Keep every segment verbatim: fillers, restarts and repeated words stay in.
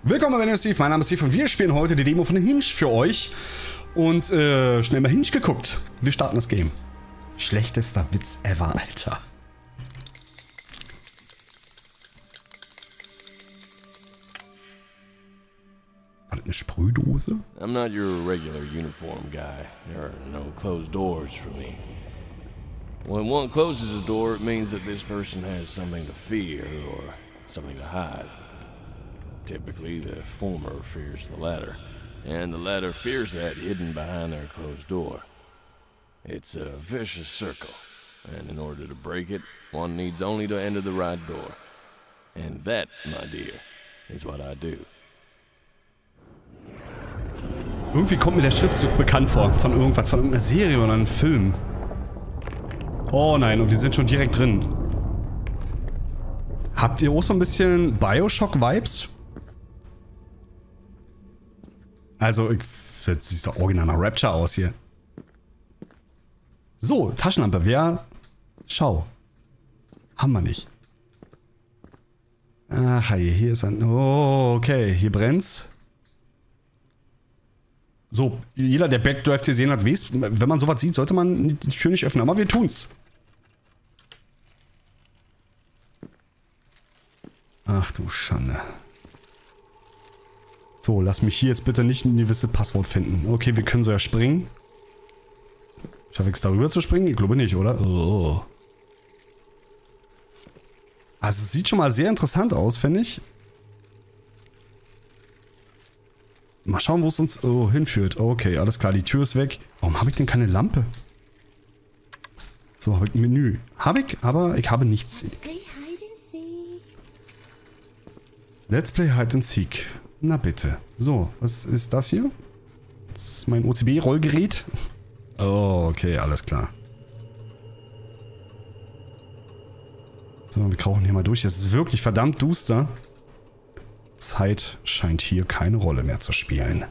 Willkommen bei Steve, mein Name ist Steve und wir spielen heute die Demo von Hinge für euch. Und äh, schnell mal Hinge geguckt. Wir starten das Game. Schlechtester Witz ever, Alter. War das eine Sprühdose? I'm not your regular uniform guy. There are no closed doors for me. When one closes a door, it means that this person has something to fear or something to hide. Typically, the former fears the latter, and the latter fears that hidden behind their closed door. It's a vicious circle, and in order to break it, one needs only to enter the right door. And that, my dear, is what I do. Irgendwie kommt mir der Schriftzug bekannt vor. Von irgendwas, von irgendeiner Serie oder einem Film. Oh nein, und wir sind schon direkt drin. Habt ihr auch so ein bisschen Bioshock-Vibes? Also, jetzt sieht doch original nach Rapture aus hier. So, Taschenlampe, wer? Schau. Haben wir nicht. Ach, hier ist ein... Oh, okay, hier brennt's. So, jeder, der Backdraft gesehen hat, weiß, wenn man sowas sieht, sollte man die Tür nicht öffnen. Aber wir tun's. Ach du Schande. So, lass mich hier jetzt bitte nicht ein gewisses Passwort finden. Okay, wir können so ja springen. Schaffe ich es darüber zu springen? Ich glaube nicht, oder? Oh. Also, es sieht schon mal sehr interessant aus, finde ich. Mal schauen, wo es uns oh, hinführt. Okay, alles klar, die Tür ist weg. Warum habe ich denn keine Lampe? So, habe ich ein Menü. Habe ich, aber ich habe nichts. Let's Play Hide and Seek. Na bitte. So, was ist das hier? Das ist mein O C B-Rollgerät. Oh, okay, alles klar. So, wir krauchen hier mal durch. Es ist wirklich verdammt duster. Zeit scheint hier keine Rolle mehr zu spielen.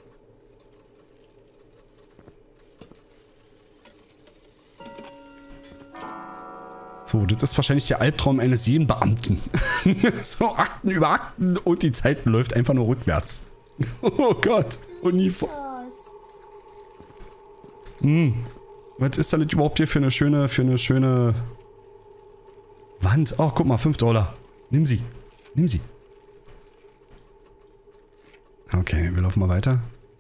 So, das ist wahrscheinlich der Albtraum eines jeden Beamten. So Akten über Akten und die Zeit läuft einfach nur rückwärts. Oh Gott. Uniform. Hm. Was ist da nicht überhaupt hier für eine schöne, für eine schöne Wand? Oh, guck mal, fünf Dollar. Nimm sie. Nimm sie. Okay, wir laufen mal weiter.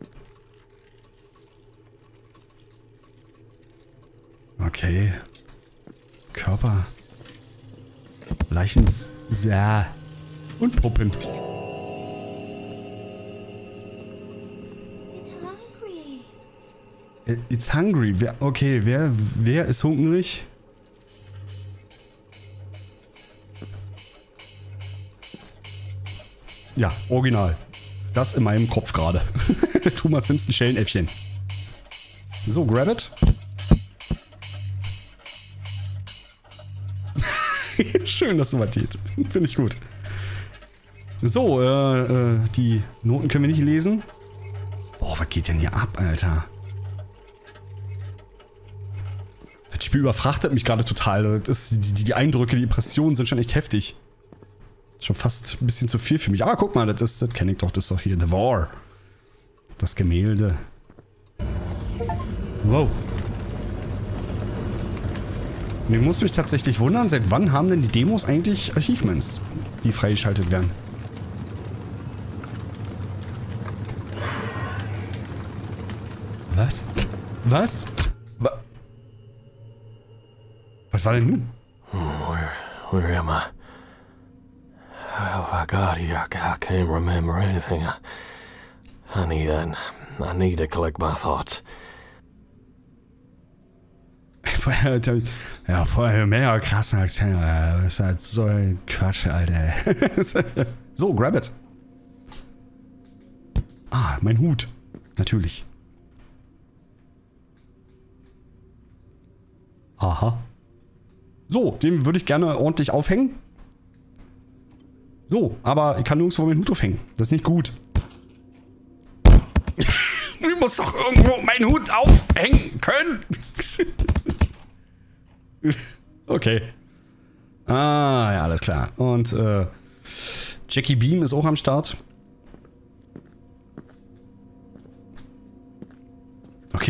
Okay. Körper. Leichen. Ja. Und Puppen. It's hungry. Wer, okay, wer, wer ist hungrig? Ja, original. Das in meinem Kopf gerade. Thomas Simpson Schellenäffchen. So, grab it. Schön, dass du was geht. Finde ich gut. So, äh, äh, die Noten können wir nicht lesen. Boah, was geht denn hier ab, Alter? Das Spiel überfrachtet mich gerade total. Das, die, die, die Eindrücke, die Impressionen sind schon echt heftig. Schon fast ein bisschen zu viel für mich. Aber guck mal, das, das kenne ich doch. Das ist doch hier The War. Das Gemälde. Wow. Und ich muss mich tatsächlich wundern, seit wann haben denn die Demos eigentlich Achievements, die freigeschaltet werden? Was? Was? Wa Was war denn nun? Where, where am I? Oh my God, I, I can't remember anything. I, I need a, I need to collect my thoughts. Ja, vorher mehr krassen Akzent. Das ist halt so ein Quatsch, Alter. So, grab it. Ah, mein Hut. Natürlich. Aha. So, den würde ich gerne ordentlich aufhängen. So, aber ich kann nirgendwo meinen Hut aufhängen. Das ist nicht gut. Ich muss doch irgendwo meinen Hut aufhängen können. Okay. Ah, ja, alles klar. Und äh, Jackie Beam ist auch am Start.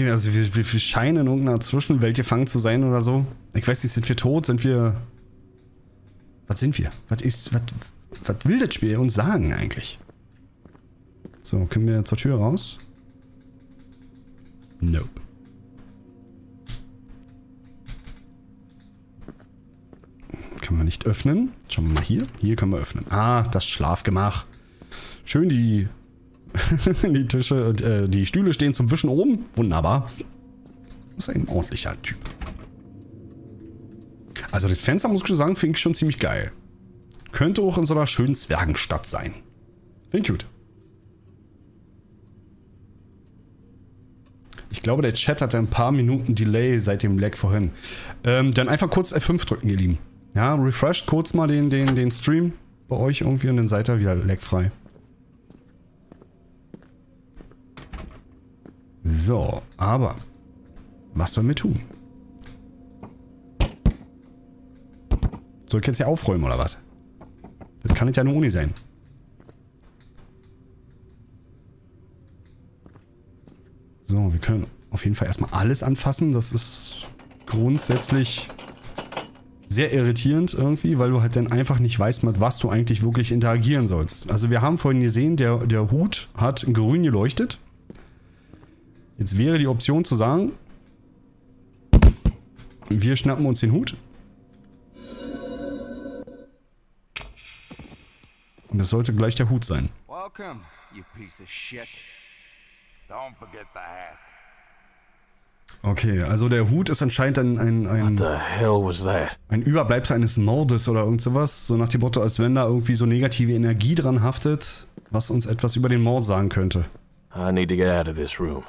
Okay, also wir, wir, wir scheinen in irgendeiner Zwischenwelt gefangen zu sein oder so. Ich weiß nicht, sind wir tot? Sind wir... Was sind wir? Was ist... Was, was will das Spiel uns sagen eigentlich? So, können wir zur Tür raus? Nope. Können wir nicht öffnen. Schauen wir mal hier. Hier können wir öffnen. Ah, das Schlafgemach. Schön die... die Tische und äh, die Stühle stehen zum Wischen oben. Wunderbar. Das ist ein ordentlicher Typ. Also das Fenster, muss ich schon sagen, finde ich schon ziemlich geil. Könnte auch in so einer schönen Zwergenstadt sein. Finde ich gut. Ich glaube, der Chat hatte ein paar Minuten Delay seit dem Lag vorhin. Ähm, dann einfach kurz F fünf drücken, ihr Lieben. Ja, refresht kurz mal den, den, den Stream bei euch irgendwie und dann seid ihr wieder lagfrei. So, aber was sollen wir tun? Soll ich jetzt hier aufräumen oder was? Das kann nicht ja nur Uni sein. So, wir können auf jeden Fall erstmal alles anfassen. Das ist grundsätzlich sehr irritierend irgendwie, weil du halt dann einfach nicht weißt, mit was du eigentlich wirklich interagieren sollst. Also wir haben vorhin gesehen, der, der Hut hat grün geleuchtet. Jetzt wäre die Option zu sagen, wir schnappen uns den Hut. Und das sollte gleich der Hut sein. Welcome, you piece of shit. Don't forget the hat. Okay, also der Hut ist anscheinend ein, ein, ein, What the hell was that? ein Überbleibsel eines Mordes oder irgend sowas. So nach dem Motto, als wenn da irgendwie so negative Energie dran haftet, was uns etwas über den Mord sagen könnte. I need to get out of this room.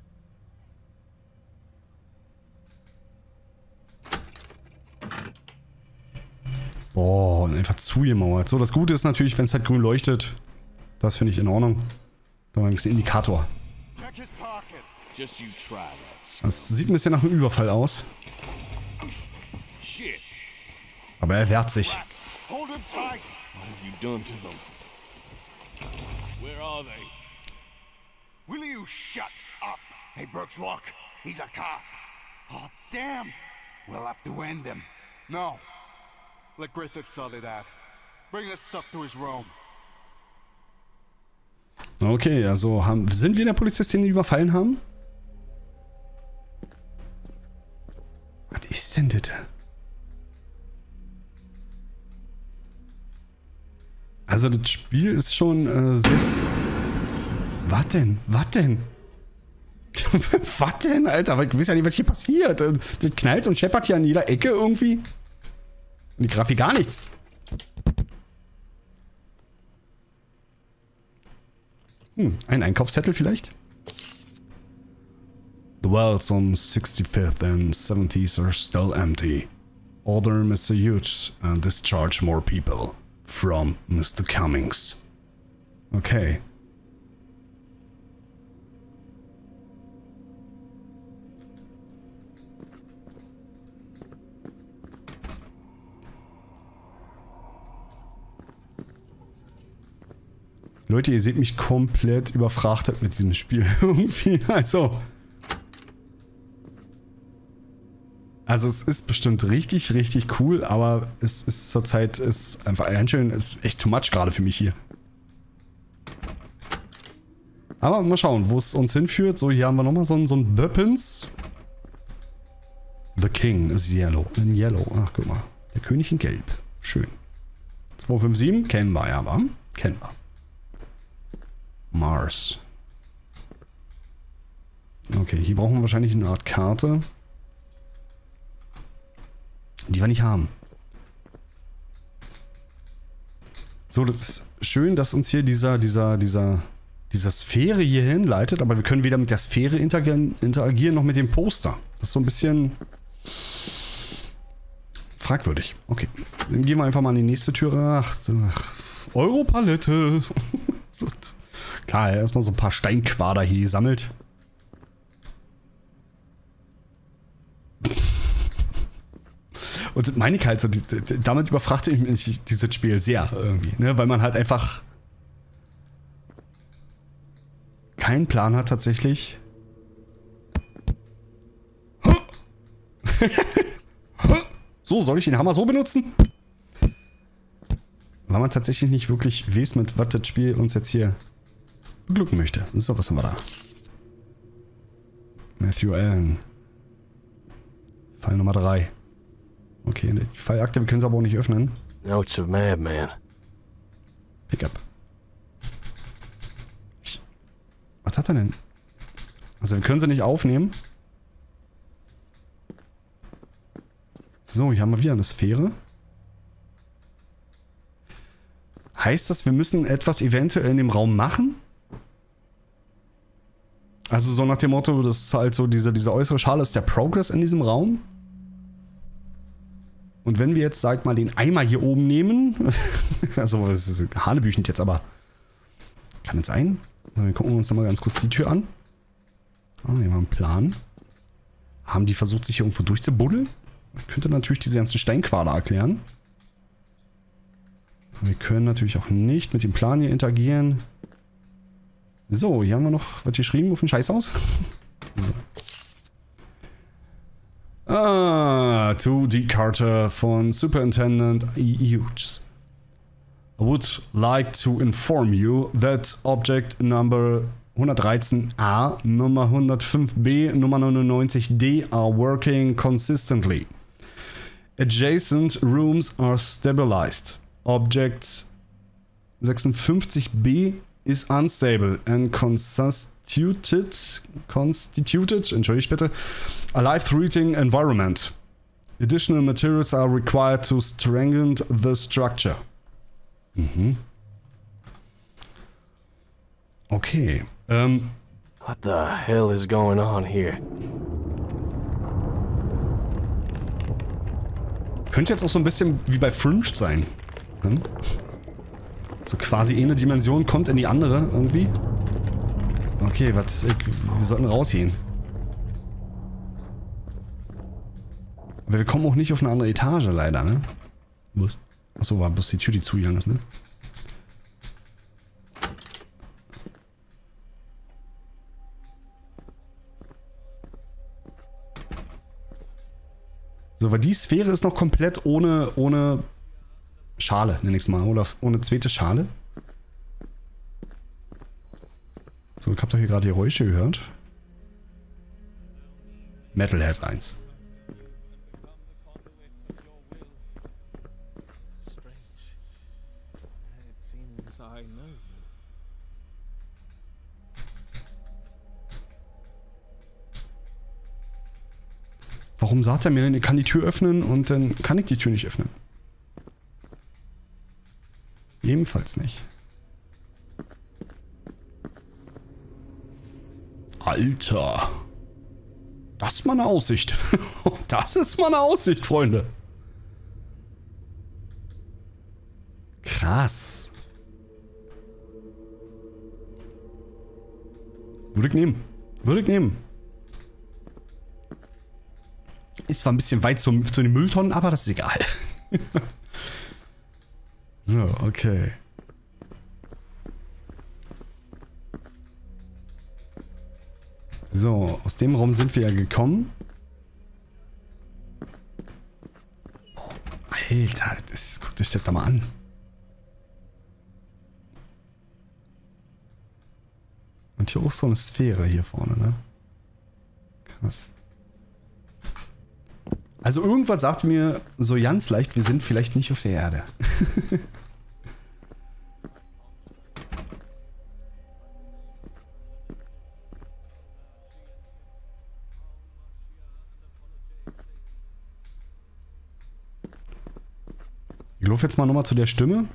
Boah, und einfach zugemauert. So, das Gute ist natürlich, wenn es halt grün leuchtet. Das finde ich in Ordnung. Da war ein bisschen Indikator. Just you try that. Das sieht ein bisschen nach einem Überfall aus. Shit. Aber er wehrt sich. Hold him tight. What have you done to them? Where are they? Will you shut up? Hey, Brooks, look. He's a cop. Oh, damn. We'll have to end him. No. Let Griffith study that. Bring this stuff to his room. Okay, also haben, sind wir in der Polizistin, die überfallen haben? Was ist denn das? Also das Spiel ist schon äh, sehr... Was denn? Was denn? Was denn, Alter? Ich weiß ja nicht, was hier passiert. Das knallt und scheppert hier an jeder Ecke irgendwie. Und die Grafik gar nichts. Hm, ein Einkaufszettel vielleicht? The wells on sixty-fifth and seventieth are still empty. Order Mister Hughes and discharge more people. From Mister Cummings. Okay. Leute, ihr seht mich komplett überfrachtet mit diesem Spiel irgendwie, also... Also es ist bestimmt richtig, richtig cool, aber es ist zurzeit ist einfach ganz schön, echt too much gerade für mich hier. Aber mal schauen, wo es uns hinführt. So, hier haben wir nochmal so ein, so ein Böppens. The King is yellow. In yellow. Ach, guck mal. Der König in gelb. Schön. zwei fünf sieben, kennen wir ja, wa? Kennen wir. Mars. Okay, hier brauchen wir wahrscheinlich eine Art Karte. Die wir nicht haben. So, das ist schön, dass uns hier dieser, dieser, dieser, dieser Sphäre hier hinleitet, aber wir können weder mit der Sphäre interagieren, interagieren noch mit dem Poster. Das ist so ein bisschen fragwürdig. Okay, dann gehen wir einfach mal an die nächste Tür. Ach, ach Europalette. Klar, erstmal so ein paar Steinquader hier gesammelt. Und meine ich halt so, die, die, damit überfrachte ich mich dieses Spiel sehr irgendwie, ne? Weil man halt einfach keinen Plan hat tatsächlich, So, soll ich den Hammer so benutzen? Weil man tatsächlich nicht wirklich weiß, mit was das Spiel uns jetzt hier beglücken möchte. So, was haben wir da? Matthew Allen. Fall Nummer drei. Okay, die Fallakte, wir können sie aber auch nicht öffnen. Notes of Madman. Pickup. Ich, was hat er denn? Also wir können sie nicht aufnehmen. So, hier haben wir wieder eine Sphäre. Heißt das, wir müssen etwas eventuell in dem Raum machen? Also so nach dem Motto, das ist halt so, diese, diese äußere Schale ist der Progress in diesem Raum. Und wenn wir jetzt, sag mal, den Eimer hier oben nehmen, also das ist hanebüchend jetzt, aber kann jetzt sein. Also, wir gucken uns nochmal ganz kurz die Tür an. Ah, hier haben wir einen Plan. Haben die versucht, sich hier irgendwo durchzubuddeln? Das könnte natürlich diese ganzen Steinquader erklären. Wir können natürlich auch nicht mit dem Plan hier interagieren. So, hier haben wir noch was geschrieben auf den Scheiß aus. So. Ah, to die Karte von Superintendent Hughes. I would like to inform you that Object Number hundertdreizehn A, Nummer hundertfünf B, Nummer neunundneunzig D are working consistently. Adjacent rooms are stabilized. Object sechsundfünfzig B is unstable and constituted, constituted, entschuldigt bitte, a life-threatening environment. Additional materials are required to strengthen the structure. Mhm. Okay. Ähm. What the hell is going on here? Könnte jetzt auch so ein bisschen wie bei Fringed sein. Hm? So quasi eine Dimension kommt in die andere irgendwie. Okay, was? Wir sollten rausgehen. Aber wir kommen auch nicht auf eine andere Etage leider, ne? Was? Achso, war bloß die Tür, die zugegangen ist, ne? So, weil die Sphäre ist noch komplett ohne, ohne Schale, nenn ich's mal. Oder ohne zweite Schale. So, ich hab doch hier gerade Geräusche gehört. Metalhead eins. Warum sagt er mir denn, ich kann die Tür öffnen und dann kann ich die Tür nicht öffnen? Ebenfalls nicht. Alter. Das ist mal eine Aussicht. Das ist mal eine Aussicht, Freunde. Krass. Würde ich nehmen. Würde ich nehmen. Ist zwar ein bisschen weit zu, zu den Mülltonnen, aber das ist egal. So, okay. So, aus dem Raum sind wir ja gekommen. Oh, Alter, das ist, guck dich das da mal an. Und hier auch so eine Sphäre hier vorne, ne? Krass. Also irgendwas sagt mir so ganz leicht, wir sind vielleicht nicht auf der Erde. Ich laufe jetzt mal nochmal zu der Stimme.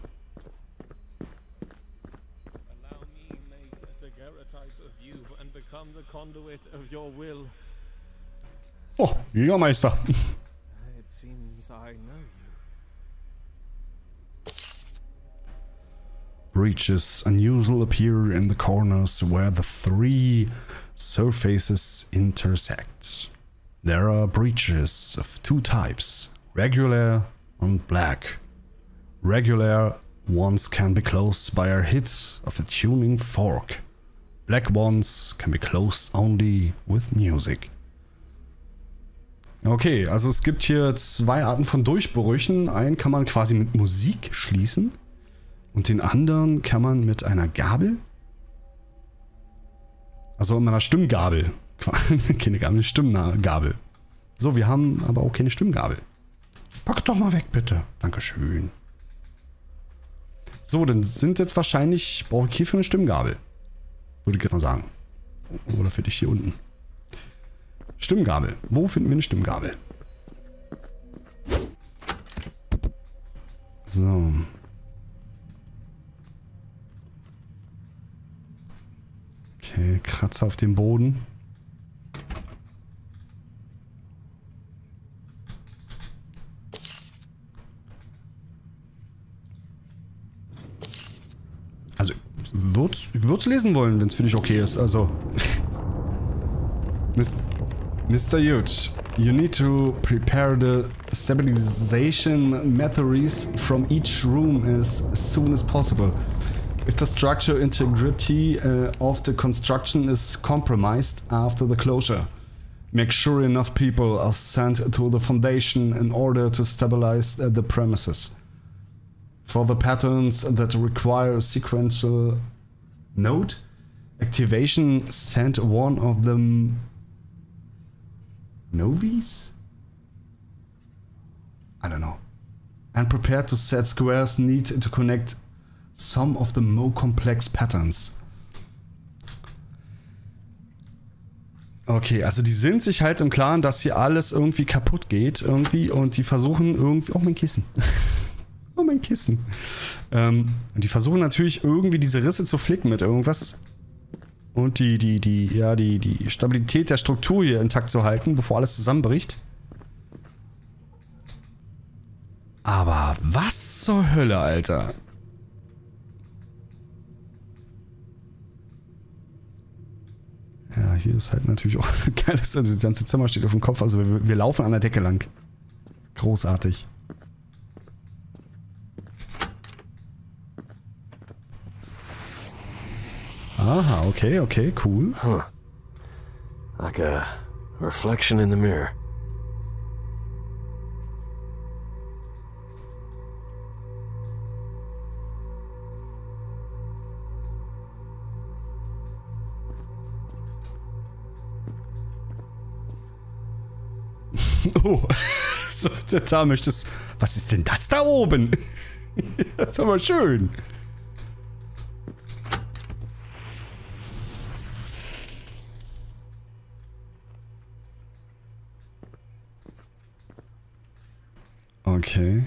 Oh, Jägermeister. Breaches unusual appear in the corners where the three surfaces intersect. There are breaches of two types, regular and black. Regular ones can be closed by a hit of a tuning fork. Black ones can be closed only with music. Okay, also es gibt hier zwei Arten von Durchbrüchen. Einen kann man quasi mit Musik schließen und den anderen kann man mit einer Gabel. Also mit einer Stimmgabel. Keine Gabel, eine Stimmgabel. So, wir haben aber auch keine Stimmgabel. Pack doch mal weg, bitte. Dankeschön. So, dann sind das wahrscheinlich, brauche ich hierfür eine Stimmgabel. Würde ich gerade mal sagen. Oder für dich hier unten. Stimmgabel. Wo finden wir eine Stimmgabel? So. Okay, Kratzer auf dem Boden. Also, ich würde es lesen wollen, wenn es für dich okay ist. Also. Mister Huge, you need to prepare the stabilization batteries from each room as soon as possible. If the structural integrity uh, of the construction is compromised after the closure, make sure enough people are sent to the foundation in order to stabilize uh, the premises. For the patterns that require sequential node activation, send one of them novies? I don't know. And prepare to set squares need to connect some of the more complex patterns. Okay, also die sind sich halt im Klaren, dass hier alles irgendwie kaputt geht irgendwie und die versuchen irgendwie... Oh, mein Kissen. Oh, mein Kissen. Ähm, und die versuchen natürlich irgendwie diese Risse zu flicken mit irgendwas und die, die, die, ja, die, die Stabilität der Struktur hier intakt zu halten, bevor alles zusammenbricht. Aber was zur Hölle, Alter? Ja, hier ist halt natürlich auch geil, dass das ganze Zimmer steht auf dem Kopf. Also wir, wir laufen an der Decke lang. Großartig. Aha, okay, okay, cool. Huh. Like a reflection in the mirror. Oh, so, da möchtest... Was ist denn das da oben? Das ist aber schön. Okay.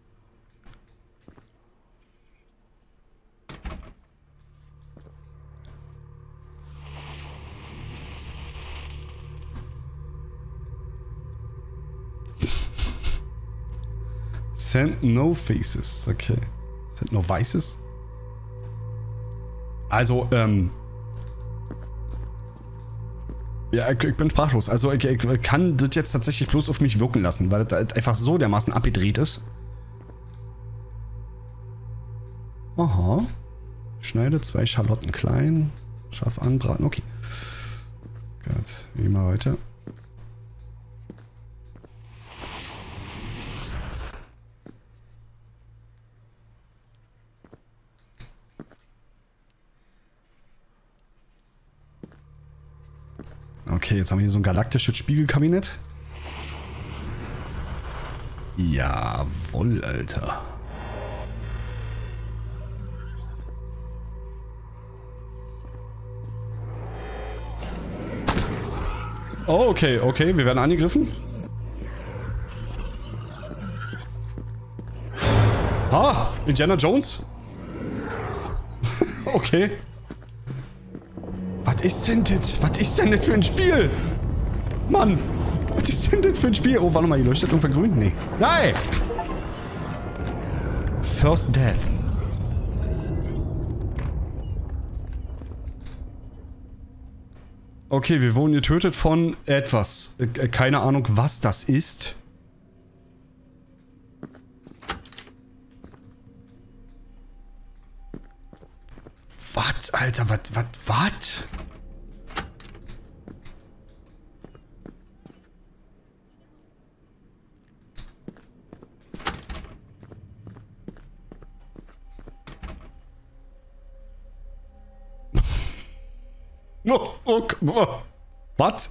Send no faces. Okay. Send no vices? Also, ähm... ja, ich, ich bin sprachlos. Also, ich, ich kann das jetzt tatsächlich bloß auf mich wirken lassen, weil das einfach so dermaßen abgedreht ist. Aha. Schneide zwei Schalotten klein. Scharf anbraten. Okay. Gut. Wie mal weiter. Okay, jetzt haben wir hier so ein galaktisches Spiegelkabinett. Jawohl, Alter. Oh, okay, okay, wir werden angegriffen. Ah, Indiana Jones? Okay. Was ist denn das? Was ist denn das für ein Spiel? Mann, was ist denn das für ein Spiel? Oh, warte mal, hier leuchtet irgendwann grün? Nee. Nein! First Death. Okay, wir wurden getötet von etwas. Keine Ahnung, was das ist. Was, Alter, was, was, was? Oh, oh, oh. Was?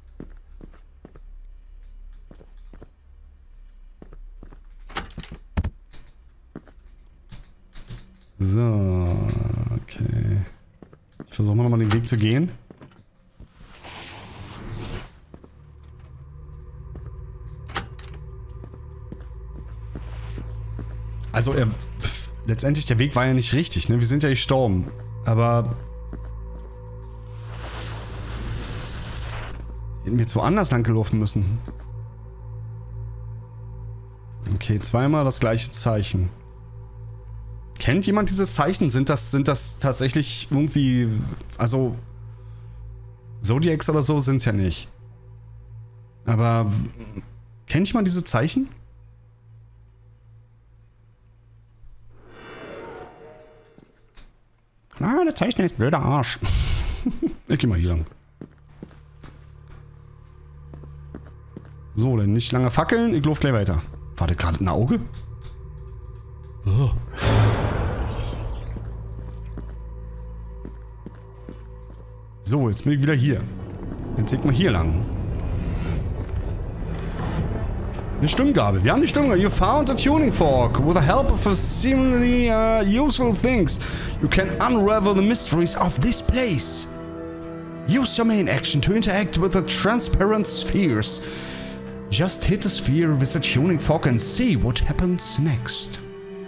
So, okay. Ich versuche mal nochmal den Weg zu gehen. Also, er, pf, letztendlich, der Weg war ja nicht richtig, ne? Wir sind ja gestorben. Aber... hätten wir jetzt woanders lang gelaufen müssen. Okay, zweimal das gleiche Zeichen. Kennt jemand dieses Zeichen? Sind das, sind das tatsächlich irgendwie... Also... Zodiacs oder so sind es ja nicht. Aber... Kennt jemand diese Zeichen? Ah, der Zeichner ist blöder Arsch. Ich geh mal hier lang. So, dann nicht lange fackeln. Ich laufe gleich weiter. War das gerade ein Auge? Oh. So, jetzt bin ich wieder hier. Jetzt seht mal hier lang. Eine Stimmgabel. Wir haben die Stimmgabel. You found a tuning fork. With the help of a seemingly uh, useful things, you can unravel the mysteries of this place. Use your main action to interact with the transparent spheres. Just hit the sphere with the tuning fork and see what happens next.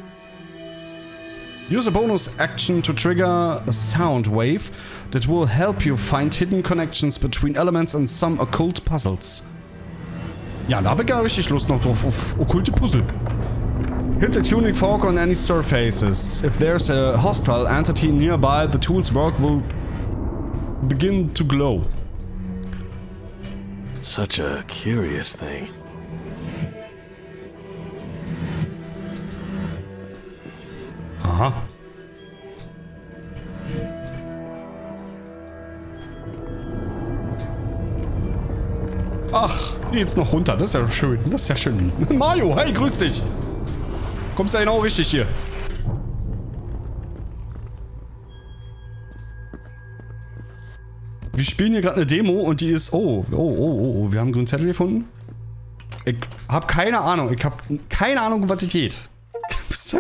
Use a bonus action to trigger a sound wave that will help you find hidden connections between elements and some occult puzzles. Ja, da habe ich ja richtig Lust noch drauf, auf okkulte Puzzle. Hit the tuning fork on any surfaces. If there's a hostile entity nearby, the tool's work will begin to glow. Such a curious thing. Aha. Ach, hier geht's noch runter. Das ist ja schön. Das ist ja schön. Mario, hey, grüß dich. Kommst ja genau richtig hier. Wir spielen hier gerade eine Demo und die ist... Oh, oh, oh, oh. Wir haben einen grünen Zettel gefunden. Ich hab keine Ahnung. Ich hab keine Ahnung, um was das geht. Ich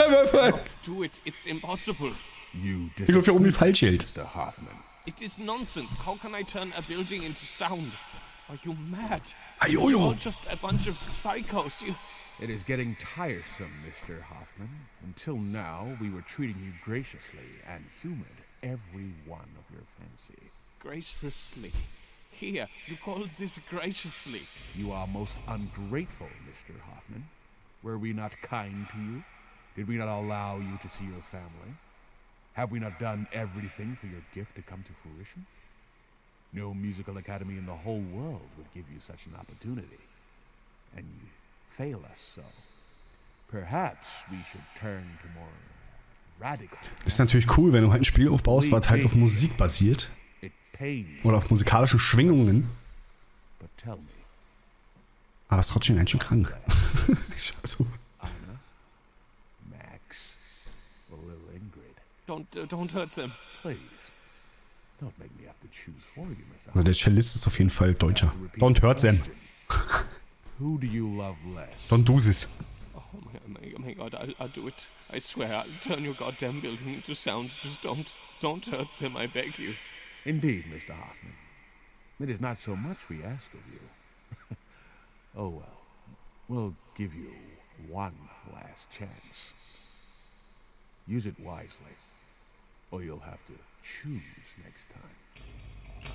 laufe hier um wie Falschgeld. It is nonsense. How can I turn a building into sound? Are you mad? Hey, yo, yo. You're just a bunch of psychos. You... It is getting tiresome, Mister Hoffman. Until now, we were treating you graciously and humored every one of your fancy. Graciously? Here, you call this graciously? You are most ungrateful, Mister Hoffman. Were we not kind to you? Did we not allow you to see your family? Have we not done everything for your gift to come to fruition? No musical academy in the whole world would give you such an opportunity. And you fail us so. Perhaps we should turn to more radical. Ist natürlich cool, wenn du halt ein Spiel aufbaust, was halt auf Musik basiert. Oder auf musikalischen Schwingungen. But tell me. Aber ist trotzdem ganz schön krank. Also. Anna, Max, or little Ingrid. Don't, uh, don't hurt them. Please. Don't make me have to choose for you, Miss Also der Cellist ist auf jeden Fall Deutscher. Don't hurt them. Who do you love less? Don't do this. Oh my, my, my God, I'll, I'll do it. I swear, I'll turn your goddamn building into sound. Just don't, don't hurt them, I beg you. Indeed, Mister Hoffman. It is not so much we ask of you. Oh well. We'll give you one last chance. Use it wisely, or you'll have to choose next time.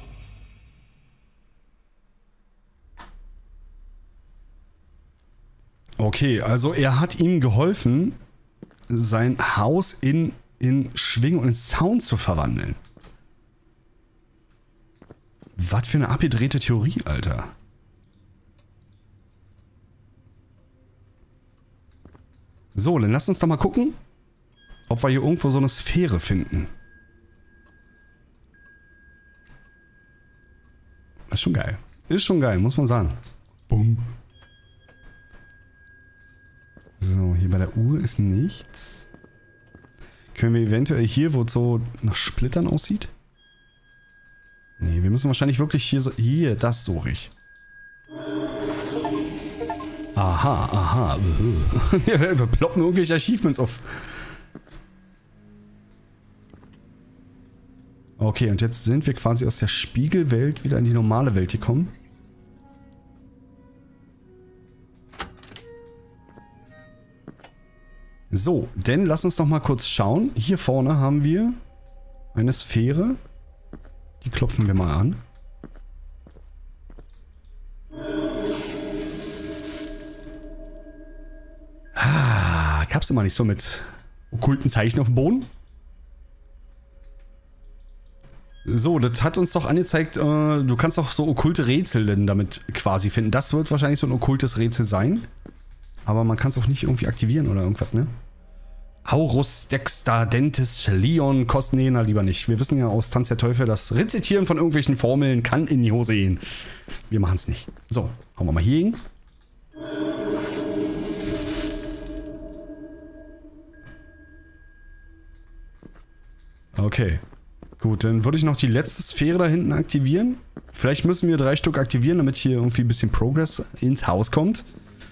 Okay, also er hat ihm geholfen, sein Haus in, in Schwingung und in Sound zu verwandeln. Was für eine abgedrehte Theorie, Alter. So, dann lass uns doch mal gucken, ob wir hier irgendwo so eine Sphäre finden. Ist schon geil. Ist schon geil, muss man sagen. Bumm. So, hier bei der Uhr ist nichts. Können wir eventuell hier, wo es so nach Splittern aussieht? Nee, wir müssen wahrscheinlich wirklich hier so... Hier, das suche ich. Aha, aha. Wir ploppen irgendwelche Achievements auf. Okay, und jetzt sind wir quasi aus der Spiegelwelt wieder in die normale Welt gekommen. So, denn lass uns doch mal kurz schauen. Hier vorne haben wir eine Sphäre. Die klopfen wir mal an. Ah, gab's immer nicht so mit okkulten Zeichen auf dem Boden? So, das hat uns doch angezeigt, äh, du kannst doch so okkulte Rätsel denn damit quasi finden. Das wird wahrscheinlich so ein okkultes Rätsel sein. Aber man kann es auch nicht irgendwie aktivieren oder irgendwas, ne? Aurus, Dexter, Dentis, Leon, Kost, nee, na lieber nicht. Wir wissen ja aus Tanz der Teufel, das Rezitieren von irgendwelchen Formeln kann in die Hose gehen. Wir machen es nicht. So, hauen wir mal hier hin. Okay. Gut, dann würde ich noch die letzte Sphäre da hinten aktivieren. Vielleicht müssen wir drei Stück aktivieren, damit hier irgendwie ein bisschen Progress ins Haus kommt.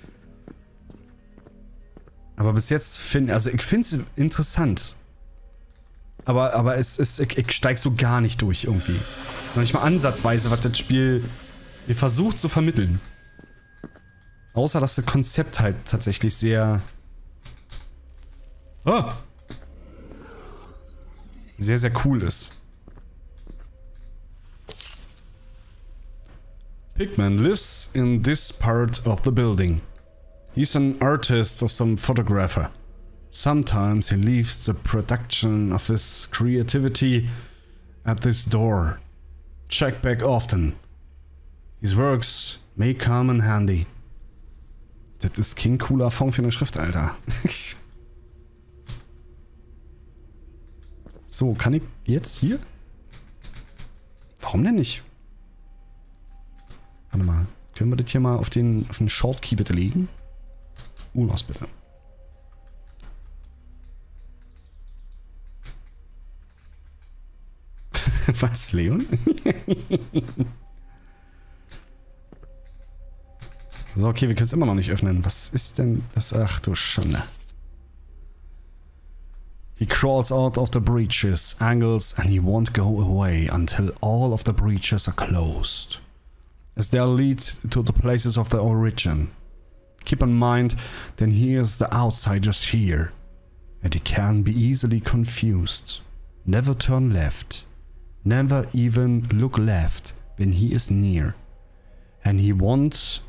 Aber bis jetzt finde also ich finde es interessant. Aber, aber es, es, ich, ich steige so gar nicht durch irgendwie. Noch nicht mal ansatzweise, was das Spiel mir versucht zu vermitteln. Außer, dass das Konzept halt tatsächlich sehr... Ah! Sehr, sehr cool ist. Pigman lives in this part of the building. He's an artist or some photographer. Sometimes he leaves the production of his creativity at this door. Check back often. His works may come in handy. Das ist kein cooler Fond für eine Schrift, Alter. So, kann ich jetzt hier? Warum denn nicht? Warte mal. Können wir das hier mal auf den, auf den Shortkey bitte legen? Unos bitte. Was, Leon? So, okay, wir können es immer noch nicht öffnen. Was ist denn das? Ach du Schande. He crawls out of the breaches, angles, and he won't go away until all of the breaches are closed, as they lead to the places of their origin. Keep in mind that he is the outsiders here, and he can be easily confused. Never turn left. Never even look left when he is near. And he won't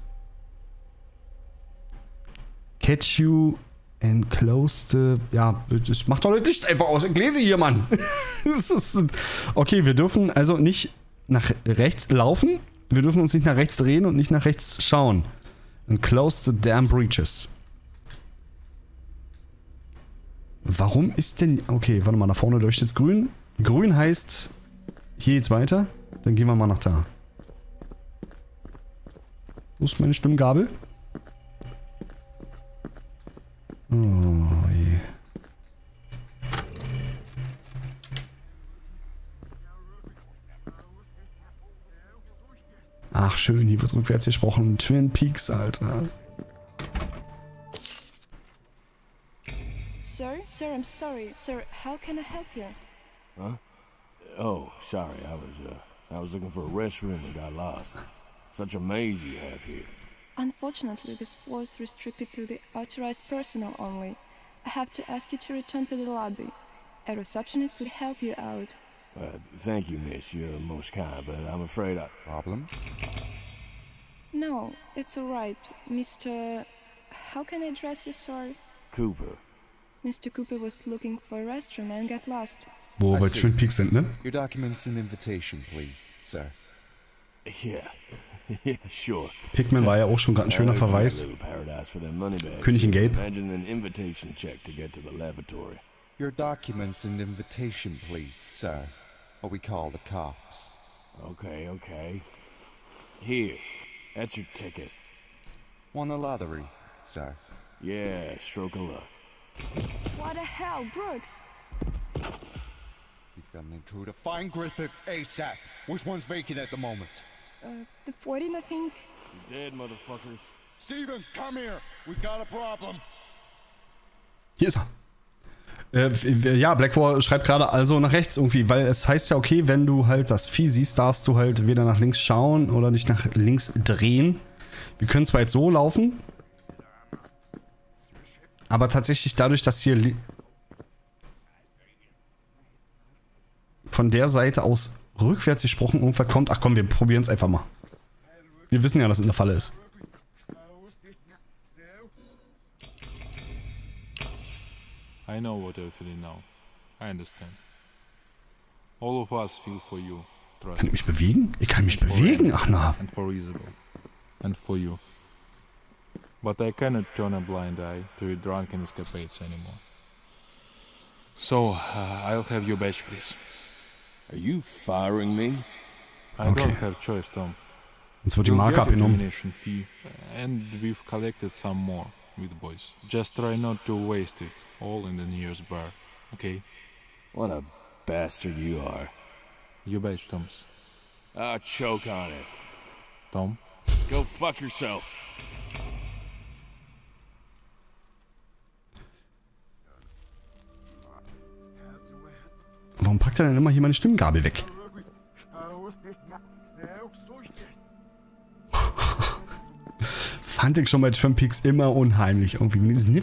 catch you and close the... Ja, das macht doch nicht einfach aus. Ich lese hier, Mann. Das ist, okay, wir dürfen also nicht nach rechts laufen. Wir dürfen uns nicht nach rechts drehen und nicht nach rechts schauen. And close the damn breaches. Warum ist denn... Okay, warte mal, da vorne leuchtet jetzt grün. Grün heißt, hier geht's weiter. Dann gehen wir mal nach da. Wo ist meine Stimmgabel? Oh je. Ach schön, hier wird rückwärts gesprochen. Twin Peaks, Alter. Sir? Sir, I'm sorry. Sir, how can I help you? Huh? Oh, sorry. I was uh, I was looking for a restroom and got lost. Such a maze you have here. Unfortunately, this floor is restricted to the authorized personnel only. I have to ask you to return to the lobby. A receptionist will help you out. Uh, thank you, miss. You're most kind, but I'm afraid I... Problem? No, it's alright. Mister... How can I address you, sir? Cooper. Mister Cooper was looking for a restroom and got lost. Wo wir bei Twin Peaks sind, ne? Your documents and invitation, please, sir. Yeah. Yeah, sure. Pigman war ja auch schon gerade ein schöner Verweis. König in Gelb. Imagine an invitation check to get to the lavatory. Your documents and invitation, please, sir. Or we call the cops. Okay, okay. Here. That's your ticket. Won the lottery, sir. Yeah, stroke of luck. What the hell, Brooks? You Got an intruder. Find Griffith ASAP. Which one's vacant at the moment? Uh, the fourteen, I think. You're dead, motherfuckers. Steven, come here. We got a problem. Hier ist er. Äh, ja, Blackwall schreibt gerade also nach rechts irgendwie, weil es heißt ja, okay, wenn du halt das Vieh siehst, darfst du halt weder nach links schauen oder nicht nach links drehen. Wir können zwar jetzt so laufen, aber tatsächlich dadurch, dass hier von der Seite aus rückwärts gesprochen irgendwas kommt. Ach komm, wir probieren es einfach mal. Wir wissen ja, dass es in der Falle ist. I know what you're feeling now. I understand. All of us feel for you. Trust Kann ich mich bewegen? Ich kann mich bewegen? Ach na. And for Isabel. And for you. But I cannot turn a blind eye to your drunken escapades anymore. So, uh, I'll have your badge, please. Are you firing me? I Okay. don't have choice, Tom. Jetzt wird die You'll Marke get your abgenommen. termination fee, and we've collected some more with the boys. Just try not to waste it all in the nearest bar, okay? What a bastard you are. Your badge, Thomas. I'll choke on it. Tom? Go fuck yourself. Warum packt er denn immer hier meine Stimmgabel weg? Fand ich schon bei Twin Peaks immer unheimlich. Irgendwie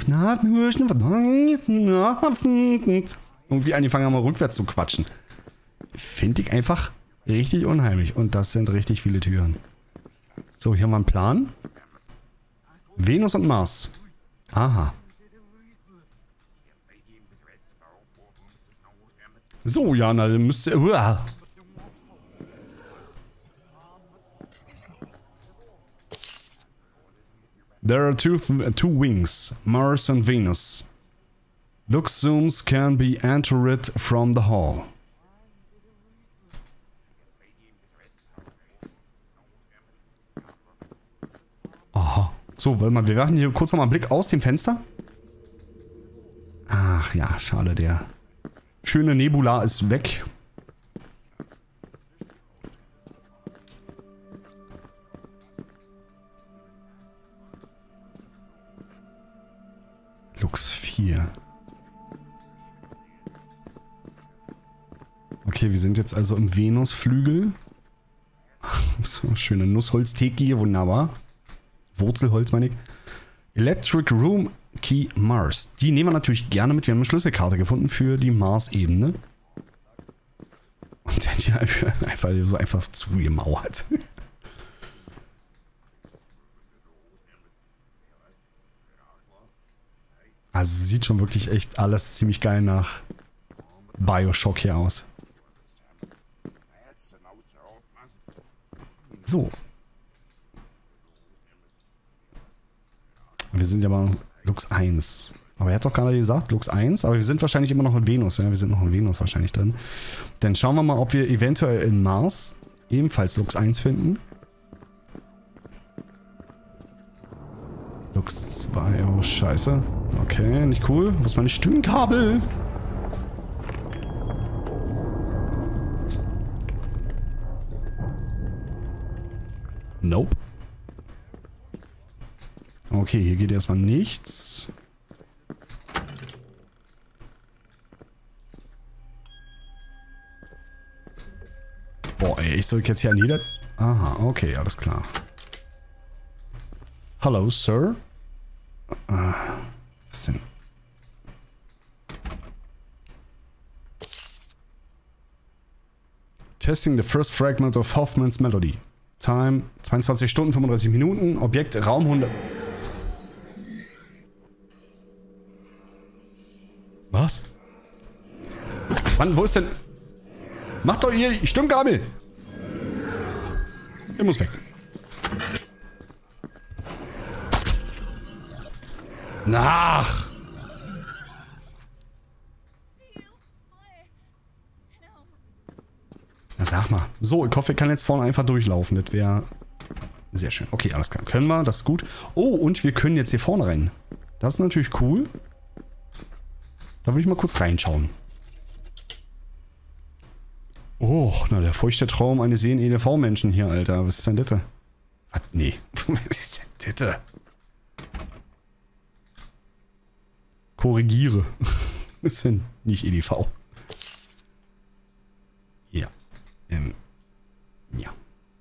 irgendwie angefangen haben, mal rückwärts zu quatschen. Finde ich einfach richtig unheimlich. Und das sind richtig viele Türen. So, hier haben wir einen Plan. Venus und Mars. Aha. So, ja, na, dann müsste... Uah. There are two, two wings, Mars and Venus. Lux zooms can be entered from the hall. Aha. So, warte mal, wir werfen hier kurz nochmal einen Blick aus dem Fenster. Ach ja, schade, der schöne Nebula ist weg. Lux vier. Okay, wir sind jetzt also im Venusflügel. So, schöne Nussholz-Teki, wunderbar. Wurzelholz, meine ich. Electric Room Key Mars. Die nehmen wir natürlich gerne mit. Wir haben eine Schlüsselkarte gefunden für die Mars-Ebene. Und der hat ja einfach so einfach zugemauert. Also sieht schon wirklich echt alles ziemlich geil nach Bioshock hier aus. So. Wir sind ja mal Lux eins. Aber er hat doch gerade gesagt, Lux eins. Aber wir sind wahrscheinlich immer noch in Venus. Ja, wir sind noch in Venus wahrscheinlich drin. Dann schauen wir mal, ob wir eventuell in Mars ebenfalls Lux eins finden. Lux zwei. Oh, scheiße. Okay, nicht cool. Wo ist meine Stimmkabel? Nope. Okay, hier geht erstmal nichts. Boah, ey, ich soll jetzt hier an jeder... Aha, okay, alles klar. Hallo, Sir. Ah, was denn? Testing the first fragment of Hoffman's Melody. Time zweiundzwanzig Stunden, fünfunddreißig Minuten. Objekt Raum hundert. Was? Mann, wo ist denn... Macht doch ihr Stimmgabel! Er muss weg. Nach! Na, sag mal. So, ich hoffe, ich kann jetzt vorne einfach durchlaufen. Das wäre sehr schön. Okay, alles klar. Können wir, das ist gut. Oh, und wir können jetzt hier vorne rein. Das ist natürlich cool. Da würde ich mal kurz reinschauen. Oh, na, der feuchte Traum eines jeden E D V-Menschen hier, Alter. Was ist denn das? Was? Nee. Was ist denn das? Korrigiere. Das ist denn nicht E D V. Ja. Ähm. Ja.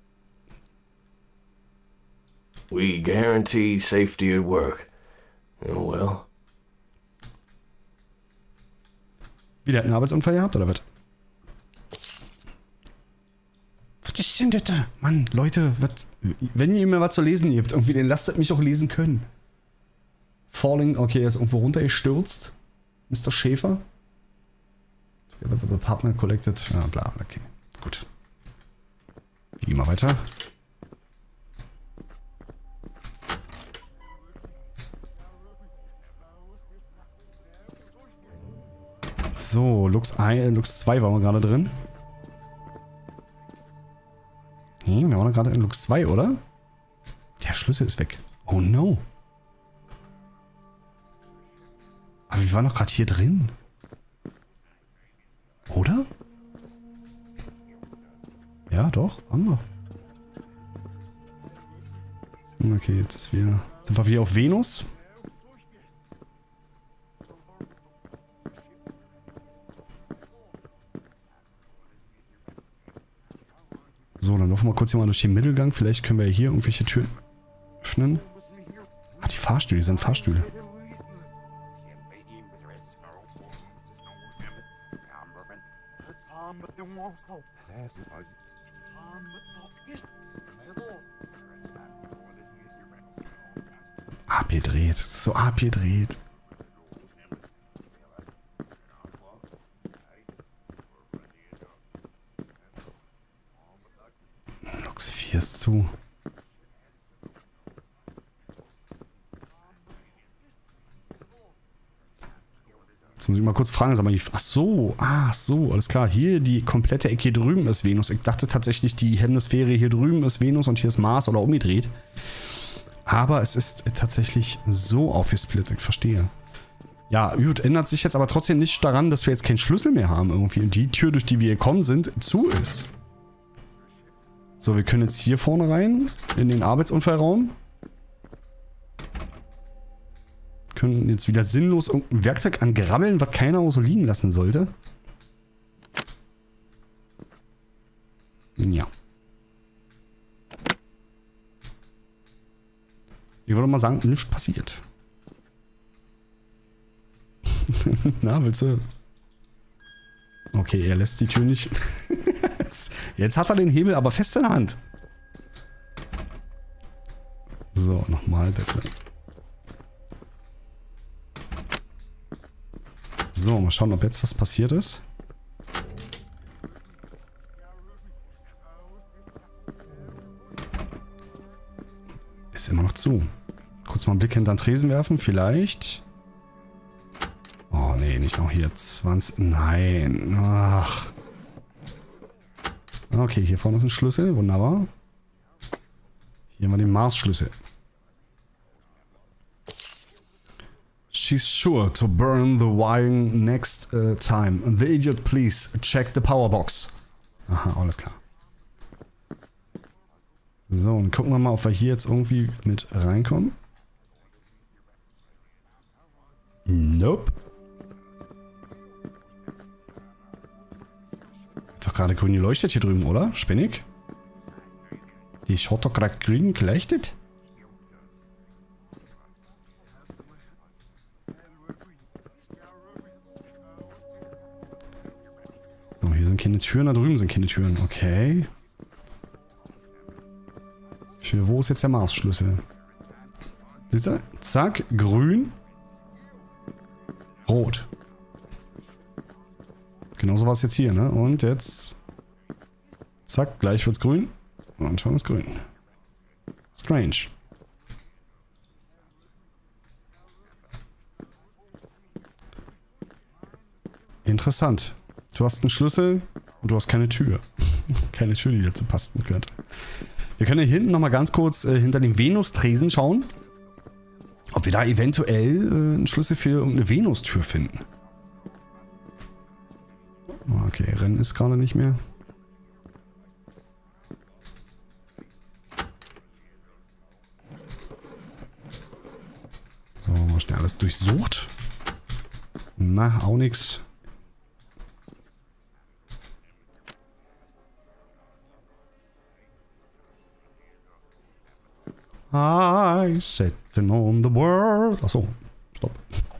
We guarantee safety at work. Oh well. Wieder einen Arbeitsunfall gehabt, oder was? Was ist denn das da? Mann, Leute, was, wenn ihr mir was zu lesen gebt, irgendwie, dann lasst mich auch lesen können. Falling, okay, er ist irgendwo runtergestürzt. Mister Schäfer. Together with the partner collected. Ja, bla, okay. Gut. Gehen wir mal weiter. So, Lux eins, Lux zwei waren wir gerade drin. Nee, wir waren gerade in Lux zwei, oder? Der Schlüssel ist weg. Oh no. Aber wir waren doch gerade hier drin. Oder? Ja, doch, waren wir. Okay, jetzt ist wieder, sind wir wieder auf Venus. So, dann laufen wir kurz hier mal durch den Mittelgang. Vielleicht können wir hier irgendwelche Türen öffnen. Ah, die Fahrstühle, die sind Fahrstühle. Abgedreht. So abgedreht. Lux vier ist zu. Jetzt muss ich mal kurz fragen, sag mal, die, ach so, ach so, alles klar. Hier die komplette Ecke hier drüben ist Venus. Ich dachte tatsächlich, die Hemisphäre hier drüben ist Venus und hier ist Mars oder umgedreht. Aber es ist tatsächlich so aufgesplittet, ich verstehe. Ja, gut, ändert sich jetzt aber trotzdem nicht daran, dass wir jetzt keinen Schlüssel mehr haben irgendwie. Und die Tür, durch die wir gekommen sind, zu ist. So, wir können jetzt hier vorne rein, in den Arbeitsunfallraum. Können jetzt wieder sinnlos irgendein Werkzeug angrabbeln, was keiner auch so liegen lassen sollte. Ja. Ich würde mal sagen, nichts passiert. Na, willst du? Okay, er lässt die Tür nicht. Jetzt hat er den Hebel aber fest in der Hand. So, nochmal bitte. So, mal schauen, ob jetzt was passiert ist. Ist immer noch zu. Kurz mal einen Blick hinter den Tresen werfen, vielleicht. Oh nee, nicht noch hier. zwanzig. Nein. Ach. Okay, hier vorne ist ein Schlüssel. Wunderbar. Hier haben wir den Mars-Schlüssel. She's sure to burn the wiring next uh, time. The idiot, please check the power box. Aha, alles klar. So, und gucken wir mal, ob wir hier jetzt irgendwie mit reinkommen. Nope. Hat doch gerade grün geleuchtet hier drüben, oder? Spinnig? Die schaut doch gerade grün geleuchtet. So, hier sind keine Türen, da drüben sind keine Türen. Okay. Für wo ist jetzt der Mars-Schlüssel? Siehst du? Zack, grün. Rot. Genauso war es jetzt hier, ne? Und jetzt... Zack, gleich wird's grün. Und schon ist grün. Strange. Interessant. Du hast einen Schlüssel und du hast keine Tür. Keine Tür, die dazu passen könnte. Wir können hier hinten nochmal ganz kurz äh, hinter dem Venus-Tresen schauen. Ob wir da eventuell äh, einen Schlüssel für irgendeine Venus-Tür finden. Okay, Rennen ist gerade nicht mehr. durchsucht? Na, auch nix. I sitting on the world. Achso, stopp.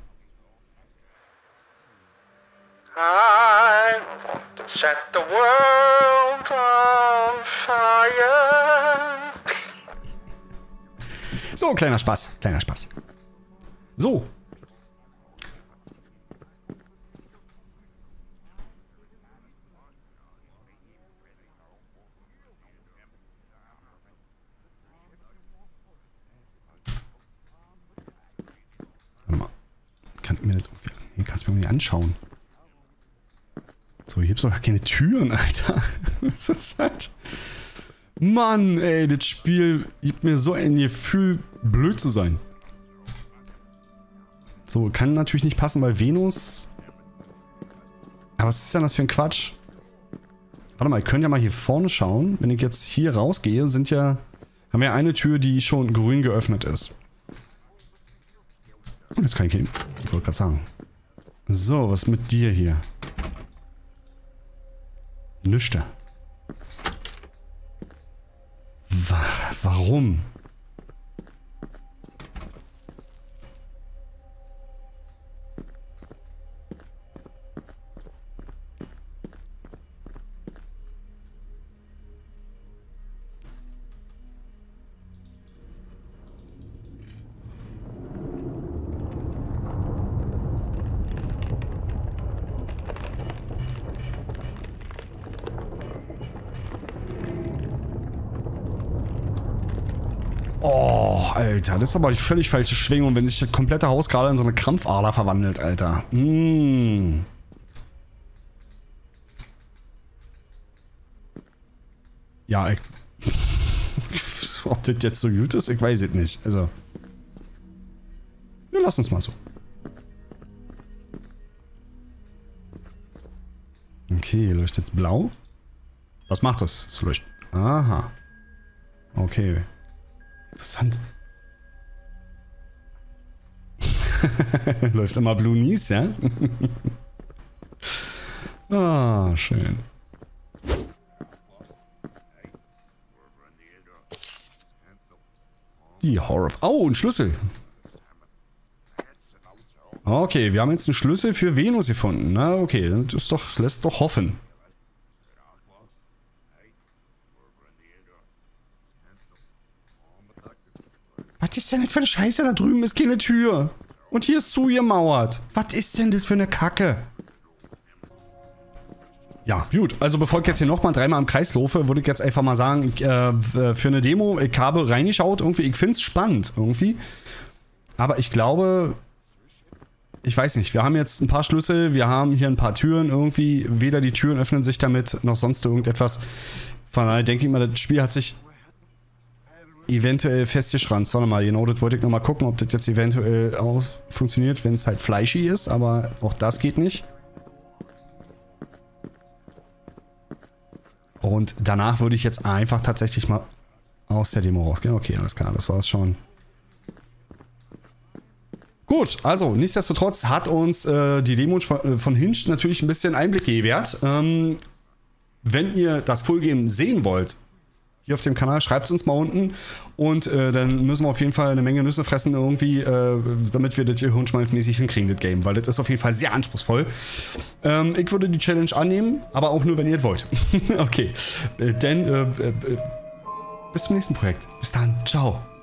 I want to set the world on fire. So, kleiner Spaß, kleiner Spaß. So. Warte mal. Kann ich mir das irgendwie, kannst du mir nicht anschauen. So, hier gibt's doch gar keine Türen, Alter. Was ist das halt? Mann, ey, das Spiel gibt mir so ein Gefühl, blöd zu sein. So, kann natürlich nicht passen bei Venus. Aber was ist denn das für ein Quatsch? Warte mal, ihr könnt ja mal hier vorne schauen. Wenn ich jetzt hier rausgehe, sind ja... haben wir eine Tür, die schon grün geöffnet ist. Und jetzt kann ich hin. Ich wollte gerade sagen. So, was mit dir hier? Nüchter. Wa warum? Oh, Alter, das ist aber die völlig falsche Schwingung, wenn sich das komplette Haus gerade in so eine Krampfader verwandelt, Alter. Mm. Ja, ich... ob das jetzt so gut ist, ich weiß es nicht. Also... Wir lassen es mal so. Okay, leuchtet jetzt blau. Was macht das? Es leuchtet... Aha. Okay. Interessant. Läuft immer Blue Nies, ja? Ah, schön. Die Horror... Oh, ein Schlüssel. Okay, wir haben jetzt einen Schlüssel für Venus gefunden. Na, okay, das ist doch, lässt doch hoffen. Was ist denn das für eine Scheiße? Da drüben ist keine Tür. Und hier ist zugemauert. Was ist denn das für eine Kacke? Ja, gut. Also bevor ich jetzt hier nochmal dreimal im Kreis laufe, würde ich jetzt einfach mal sagen, ich, äh, für eine Demo, ich habe reingeschaut, irgendwie, ich finde es spannend, irgendwie. Aber ich glaube, ich weiß nicht, wir haben jetzt ein paar Schlüssel, wir haben hier ein paar Türen, irgendwie, weder die Türen öffnen sich damit, noch sonst irgendetwas. Von daher denke ich mal, das Spiel hat sich eventuell festgeschranzt. Warte mal, genau, das wollte ich nochmal gucken, ob das jetzt eventuell auch funktioniert, wenn es halt fleischig ist, aber auch das geht nicht. Und danach würde ich jetzt einfach tatsächlich mal aus der Demo rausgehen. Okay, alles klar, das war es schon. Gut, also nichtsdestotrotz hat uns äh, die Demo von, von Hinged natürlich ein bisschen Einblick gewährt. Ähm, wenn ihr das Fullgame sehen wollt, hier auf dem Kanal, schreibt es uns mal unten und äh, dann müssen wir auf jeden Fall eine Menge Nüsse fressen irgendwie, äh, damit wir das hier hirnschmalzmäßig hinkriegen, das Game, weil das ist auf jeden Fall sehr anspruchsvoll. Ähm, ich würde die Challenge annehmen, aber auch nur, wenn ihr es wollt. Okay, äh, denn äh, äh, bis zum nächsten Projekt. Bis dann, ciao.